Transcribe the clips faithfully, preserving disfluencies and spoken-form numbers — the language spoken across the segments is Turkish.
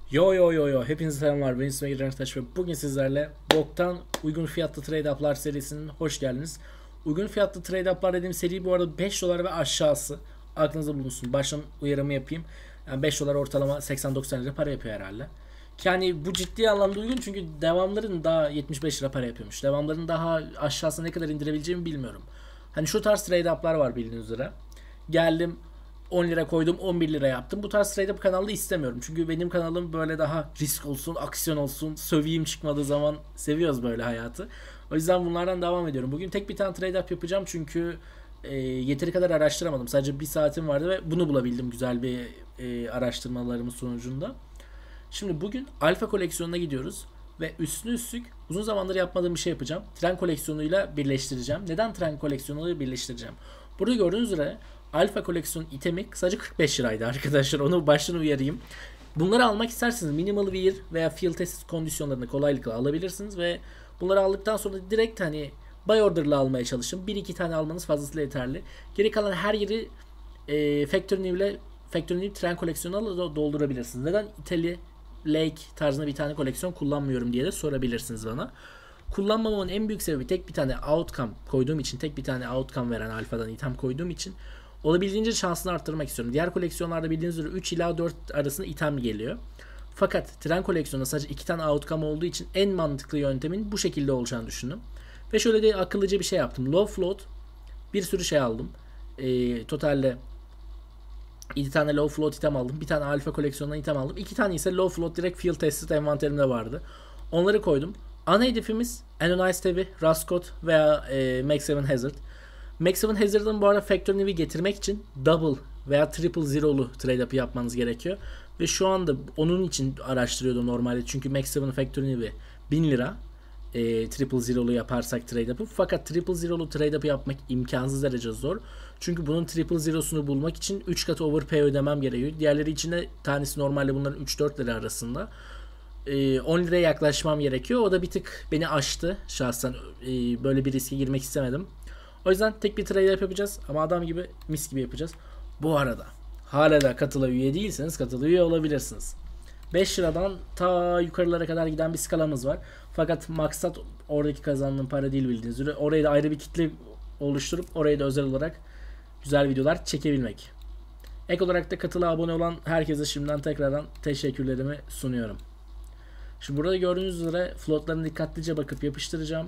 Yo yo yo yo hepinize selamlar, ben İsmail Taş ve bugün sizlerle boktan uygun fiyatlı trade up'lar serisinin hoş geldiniz. Uygun fiyatlı trade up'lar dediğim seri bu arada beş dolar ve aşağısı, aklınızda bulunsun. Baştan uyarımı yapayım, yani beş dolar ortalama seksen doksan lira para yapıyor herhalde. Yani bu ciddi anlamda uygun, çünkü devamların daha yetmiş beş lira para yapıyormuş. Devamların daha aşağısına ne kadar indirebileceğimi bilmiyorum. Hani şu tarz trade up'lar var bildiğiniz üzere. Geldim on lira koydum, on bir lira yaptım. Bu tarz trade up kanalı istemiyorum. Çünkü benim kanalım böyle daha risk olsun, aksiyon olsun, söveyim çıkmadığı zaman, seviyoruz böyle hayatı. O yüzden bunlardan devam ediyorum. Bugün tek bir tane trade up yapacağım çünkü e, yeteri kadar araştıramadım. Sadece bir saatim vardı ve bunu bulabildim güzel bir e, araştırmalarımın sonucunda. Şimdi bugün alfa koleksiyonuna gidiyoruz ve üstüne üstlük uzun zamandır yapmadığım bir şey yapacağım. Tren koleksiyonuyla birleştireceğim. Neden tren koleksiyonuyla birleştireceğim? Burada gördüğünüz üzere alfa koleksiyon itemi sadece kırk beş liraydı arkadaşlar. Onu baştan uyarayım. Bunları almak isterseniz minimal wear veya field test kondisyonlarında kolaylıkla alabilirsiniz ve bunları aldıktan sonra direkt hani buy order'la almaya çalışın. bir iki tane almanız fazlasıyla yeterli. Geri kalan her yeri e, Factory New ile Factory New tren koleksiyonuyla doldurabilirsiniz. Neden Italy Lake tarzında bir tane koleksiyon kullanmıyorum diye de sorabilirsiniz bana. Kullanmamamın en büyük sebebi tek bir tane outcome koyduğum için, tek bir tane outcome veren alfadan item koyduğum için olabildiğince şansını arttırmak istiyorum. Diğer koleksiyonlarda bildiğiniz üzere üç ila dört arasında item geliyor. Fakat tren koleksiyonunda sadece iki tane outcome olduğu için en mantıklı yöntemin bu şekilde olacağını düşündüm. Ve şöyle de akıllıca bir şey yaptım. Low float bir sürü şey aldım. Ee, totalde yedi tane low float item aldım. Bir tane alfa koleksiyonundan item aldım. iki tane ise low float direkt field tested envanterimde vardı. Onları koydum. Ana hedefimiz Anonized Heavy, Rascot veya e, Max seven Hazard. Max seven Hazard'ın bu arada Factor New'i getirmek için double veya triple zero'lu trade up'ı yapmanız gerekiyor. Ve şu anda onun için araştırıyordum normalde. Çünkü Max seven Factor New'i bin lira. E, triple zero'lu yaparsak trade up'ı. Fakat triple zero'lu trade up'ı yapmak imkansız derece zor. Çünkü bunun triple zero'sunu bulmak için üç katı overpay ödemem gerekiyor. Diğerleri için de tanesi normalde bunların üç dört lira arasında. on liraya yaklaşmam gerekiyor. O da bir tık beni aştı şahsen. Böyle bir riske girmek istemedim. O yüzden tek bir trade yapacağız ama adam gibi mis gibi yapacağız. Bu arada hala da katıla üye değilseniz katıla üye olabilirsiniz. beş liradan ta yukarılara kadar giden bir skalamız var. Fakat maksat oradaki kazandığım para değil bildiğiniz üzere. Oraya da ayrı bir kitle oluşturup oraya da özel olarak güzel videolar çekebilmek. Ek olarak da katıla abone olan herkese şimdiden tekrardan teşekkürlerimi sunuyorum. Şimdi burada gördüğünüz üzere floatlarına dikkatlice bakıp yapıştıracağım.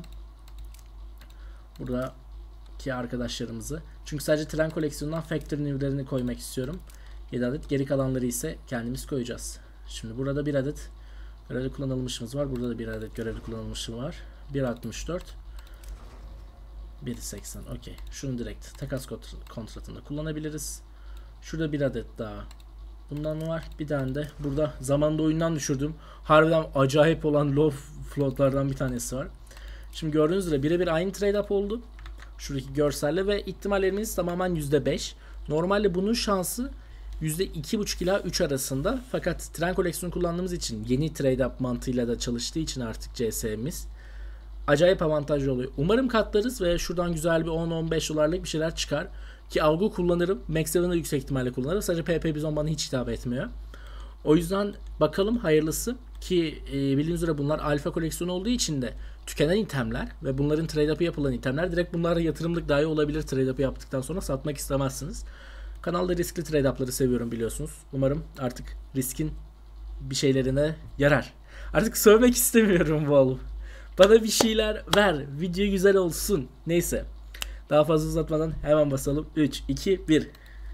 Buradaki arkadaşlarımızı. Çünkü sadece tren koleksiyonundan Factory New'lerini koymak istiyorum. yedi adet. Geri kalanları ise kendimiz koyacağız. Şimdi burada bir adet görevli kullanılmışımız var. Burada da bir adet görevli kullanılmışım var. bir altmış dört. bir seksen. Okey. Şunu direkt takas kontratında kullanabiliriz. Şurada bir adet daha bundan var. Bir tane de burada zamanda oyundan düşürdüm. Harbiden acayip olan low floatlardan bir tanesi var. Şimdi gördüğünüz üzere birebir aynı trade up oldu. Şuradaki görselle ve ihtimallerimiz tamamen yüzde beş. Normalde bunun şansı yüzde iki buçuk ila üç arasında. Fakat tren koleksiyonu kullandığımız için, yeni trade up mantığıyla da çalıştığı için artık C S'miz acayip avantajlı oluyor. Umarım katlarız ve şuradan güzel bir on on beş dolarlık bir şeyler çıkar. Ki algı kullanırım. Max seven'ı yüksek ihtimalle kullanırım. Sadece P P Bizon bana hiç hitap etmiyor. O yüzden bakalım hayırlısı. Ki e, bildiğiniz üzere bunlar alfa koleksiyonu olduğu için de tükenen itemler ve bunların trade up'ı yapılan itemler, direkt bunlara yatırımlık dahi olabilir. Trade up'ı yaptıktan sonra satmak istemezsiniz. Kanalda riskli trade up'ları seviyorum biliyorsunuz. Umarım artık riskin bir şeylerine yarar. Artık sövmek istemiyorum Wolf. Bana bir şeyler ver. Video güzel olsun. Neyse. Daha fazla uzatmadan hemen basalım. üç, iki, bir.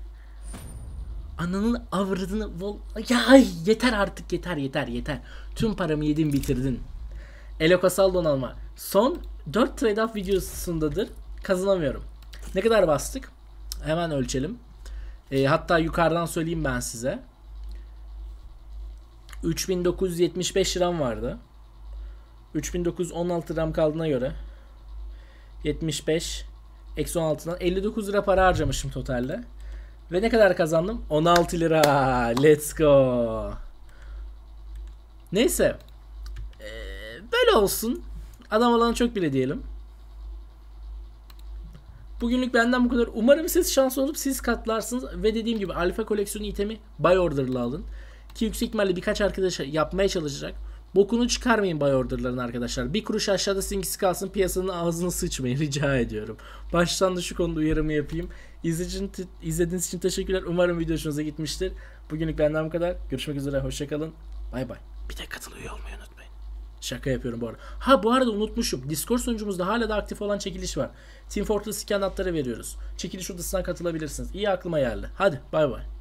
Ananın avradını vol... Ya yeter artık, yeter yeter yeter. Tüm paramı yedin bitirdin. Elokasal donanma. Son dört trade up videosundadır kazanamıyorum. Ne kadar bastık? Hemen ölçelim. E, hatta yukarıdan söyleyeyim ben size. üç bin dokuz yüz yetmiş beş liram vardı. üç bin dokuz yüz on altı liram kaldığına göre yetmiş beş eksi on altıdan elli dokuz lira para harcamışım totalde. Ve ne kadar kazandım? on altı lira. Let's go. Neyse. Ee, böyle olsun. Adam olana çok bile diyelim. Bugünlük benden bu kadar. Umarım siz şanslı olup siz katlarsınız. Ve dediğim gibi alfa koleksiyonu itemi buy order'la alın. Ki yüksek ihtimalle birkaç arkadaş yapmaya çalışacak. Bokunu çıkarmayın buy order'ların arkadaşlar. Bir kuruş aşağıda sizinkisi kalsın, piyasanın ağzına sıçmayın rica ediyorum. Baştan da şu konuda uyarımı yapayım. İzlediğiniz için teşekkürler. Umarım video hoşunuza gitmiştir. Bugünlük benden bu kadar. Görüşmek üzere. Hoşçakalın. Bay bay. Bir de katıl üye olmayı unutmayın. Şaka yapıyorum bu arada. Ha bu arada unutmuşum. Discord sunucumuzda hala da aktif olan çekiliş var. Team Fortress iki anahtarı veriyoruz. Çekiliş odasından katılabilirsiniz. İyi aklıma geldi. Hadi bay bay.